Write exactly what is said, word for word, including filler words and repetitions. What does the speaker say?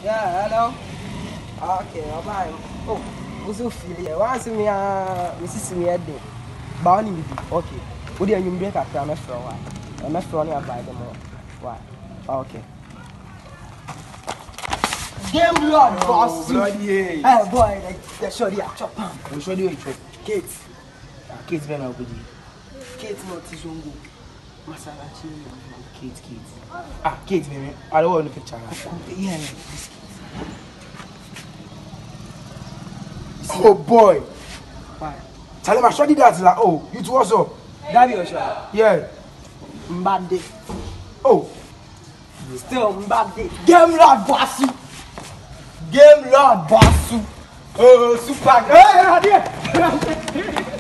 Yeah, hello. Okay, bye. Oh, what's your feeling? Once me, uh, Missus Me, Barney, okay. Would you break a crime for a while? I'm a friend of by them all. Why? Okay. Gamelord, boss. Bloodyh. Hey, boy, the shoddy a chop. We show you a chop. Kate. Kate, very good. Kate, not Tizungu. Masalachi. Kate, Kate. Ah, Kate, baby. I don't want to picture. Yeah, this Oh boy. Why? Tell him I shot that. Like, oh, you two also. That be your shot. Yeah. Mbade. Oh. Still Mbade. Gamelord, boss. Gamelord, boss. Oh, super. Hey,